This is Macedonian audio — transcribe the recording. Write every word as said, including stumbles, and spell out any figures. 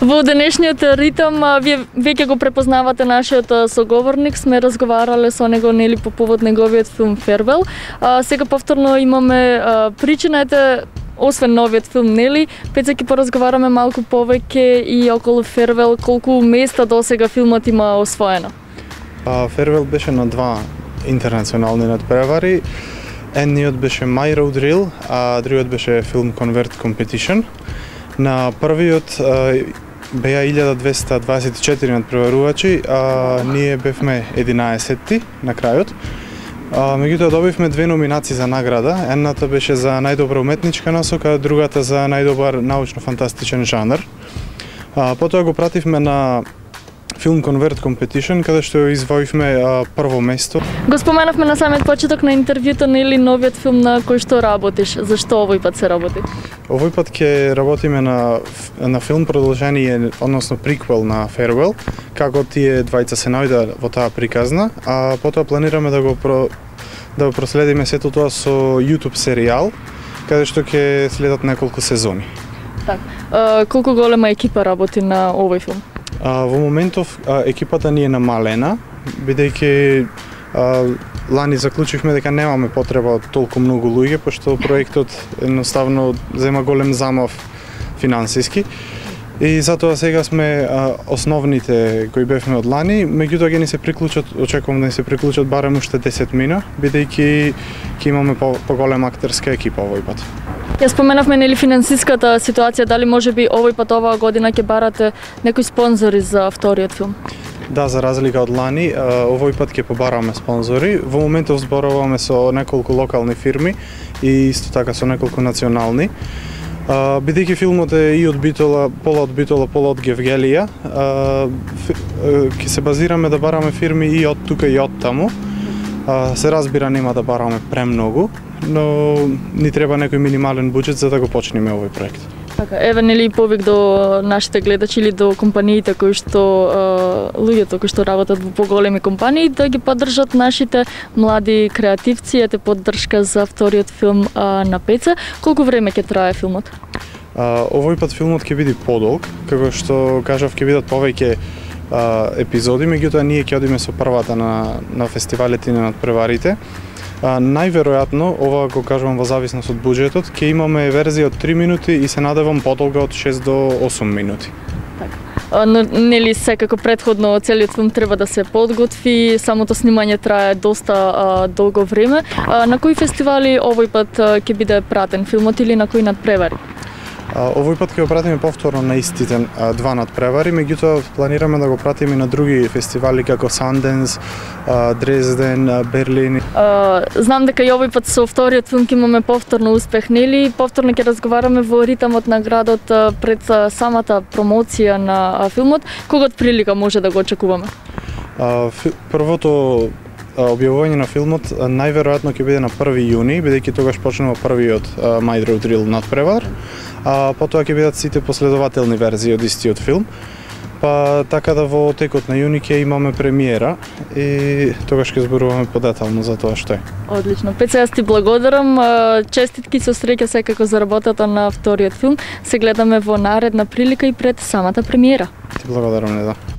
Во денешниот ритм, вие веќе го препознавате нашиот соговорник, сме разговарале со него нели по повод неговиот филм Farewell. А, сега повторно имаме а, причина, ете, освен новиот филм, нели, Пеце ќе поразговараме малку повеќе и околу Farewell, колку места досега филмот има освоено. А, Farewell беше на два интернационални надпревари. Едниот беше My Road Reel, а другиот беше Film Convert Competition. На првиот беа илјада двесте дваесет и четири надпреварувачи, а ние бевме единаесетти на крајот. А, меѓутоа добивме две номинации за награда. Едната беше за најдобра уметничка насока, другата за најдобар научно-фантастичен жанр. А, потоа го пративме на Film Convert Competition, каде што извоивме а, прво место. Го споменавме на самиот почеток на интервјуто, нели, новиот филм на кој што работиш. Зашто овој пат се работи? Овој пат ќе работиме на, на филм продолжение, односно приквел на Farewell, како тие двајца се наоѓа во таа приказна, а потоа планираме да го про, да го проследиме сето тоа со YouTube серијал, каде што ќе следат неколку сезони. Так. А, колку голема екипа работи на овој филм? А, во моментов а, екипата ни е намалена, бидејќи а, лани заклучивме дека немаме потреба од толку многу луѓе, пошто проектот едноставно зема голем замав финансиски. И затоа сега сме а, основните кои бевме од лани, меѓутоа ќе ни се приклучат, очекувам да ни се приклучат барем уште десет мина, бидејќи ќе имаме по, поголема актерска екипа овој пат. Ја споменавме нели финансиската ситуација, дали можеби овој пат оваа година ќе барате некои спонзори за вториот филм? Да, за разлика од лани, овој пат ќе побараме спонзори. Во моментов зборуваме со неколку локални фирми и исто така со неколку национални. Бидејќи филмот е и од Битола, пола од Битола, пола од Гевгелија, ќе се базираме да бараме фирми и од тука и од таму. Се разбира, нема да бараме премногу, но ни треба некој минимален буџет за да го почнеме овој проект. Така, еве нели повик до нашите гледачи или до компаниите кои што луѓето кои што работат во поголеми компании да ги поддржат нашите млади креативци, ете поддршка за вториот филм а, на Пеце. Колку време ќе трае филмот? А, овој пат филмот ќе биде подолг, како што кажав ќе бидат повеќе епизоди, меѓутоа ние ќе одиме со првата на, на фестивалите и на надпреварите. А, најверојатно, ова го кажувам во зависност од буџетот, ќе имаме верзија од три минути и се надевам подолга од шест до осум минути. Така. Но нели секако претходно целиот филм треба да се подготви, самото снимање трае доста а, долго време. А, на кои фестивали овој пат ќе биде пратен филмот или на кои надпревари? Овој пат ќе го пратиме повторно на истите два надпревари, меѓутоа планираме да го пратиме на други фестивали како Санденс, Дрезден, Берлин. А, знам дека и овој пат со вториот филм ќе имаме повторно успех, нели? Повторно ќе разговараме во ритмот на градот пред самата промоција на филмот. Кога од прилика може да го очекуваме? А, првото објавување на филмот најверојатно ќе биде на први јуни, бидејќи тогаш почнува првиот My Road Reel надпревар, а потоа ќе бидат сите последователни верзии од истиот филм. Па така да во текот на јуни ќе имаме премиера и тогаш ќе зборуваме подетално за тоа што е. Одлично. Пеце, јас ти благодарам. Честитки со среќа секако за работата на вториот филм. Се гледаме во наредна прилика и пред самата премиера. Ти благодарам, Неда.